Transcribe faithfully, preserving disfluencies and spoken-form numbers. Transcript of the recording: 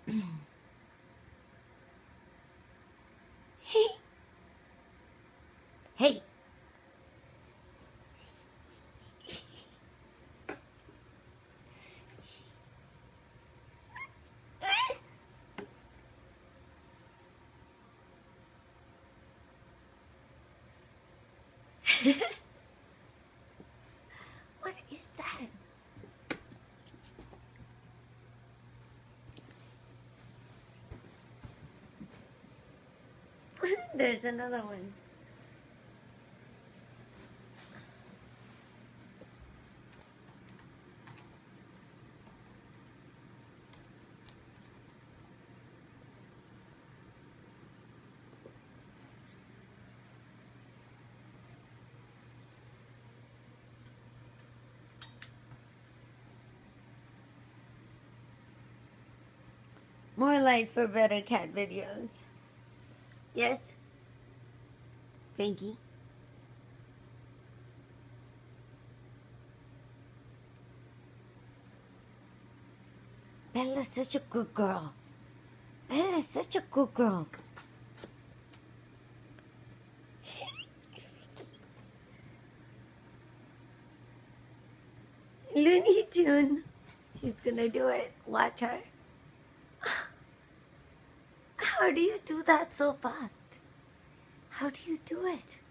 Hey. Hey. What is that? There's another one. More light for better cat videos. Yes? Frankie? Bella's such a good girl. Bella's such a good girl. Looney Tune. She's gonna do it. Watch her. How do you do that so fast? How do you do it?